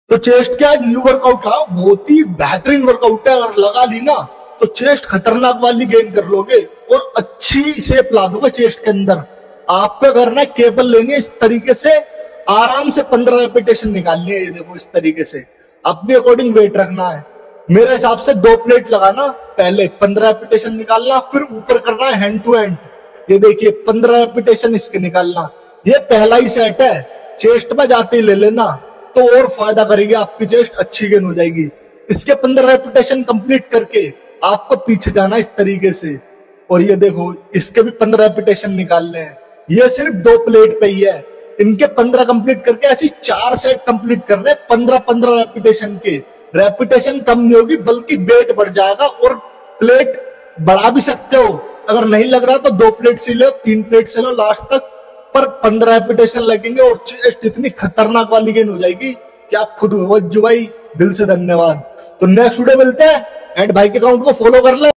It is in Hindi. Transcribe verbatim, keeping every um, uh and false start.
तो चेस्ट क्या न्यू वर्कआउट था, बहुत ही बेहतरीन वर्कआउट है। अगर लगा ली ना तो चेस्ट खतरनाक वाली गेन कर लोगे और अच्छी शेप ला दोगे चेस्ट के अंदर। आपका करना है, केबल लेंगे इस तरीके से, आराम से पंद्रह रेपिटेशन निकालनी है। ये देखो इस तरीके से अपने अकॉर्डिंग वेट रखना है। मेरे हिसाब से दो प्लेट लगाना, पहले पंद्रह रेपिटेशन निकालना, फिर ऊपर करना है हैंड टू हैंड। ये देखिए पंद्रह रेपिटेशन इसके निकालना। ये पहला ही सेट है, चेस्ट में जाते ही ले लेना तो और फायदा करेगी, आपकी चेस्ट अच्छी गेन हो जाएगी। इसके पंद्रह रेपिटेशन कंप्लीट करके आपको पीछे जाना इस तरीके से, और ये देखो इसके भी पंद्रह रेपिटेशन निकालने हैं। ये सिर्फ दो प्लेट पे ही है, इनके पंद्रह कंप्लीट करके ऐसी चार सेट कंप्लीट करने पंद्रह पंद्रह रेपिटेशन के। रेपिटेशन कम नहीं होगी बल्कि वेट बढ़ जाएगा, और प्लेट बढ़ा भी सकते हो। अगर नहीं लग रहा तो दो प्लेट से लो, तीन प्लेट से लो लास्ट तक, पर पंद्रह रेपिटेशन लगेंगे और चेस्ट इतनी खतरनाक वाली गेन हो जाएगी कि आप खुद हो। भाई दिल से धन्यवाद। तो नेक्स्ट वीडियो मिलते हैं, एंड भाई के अकाउंट को फॉलो कर ले।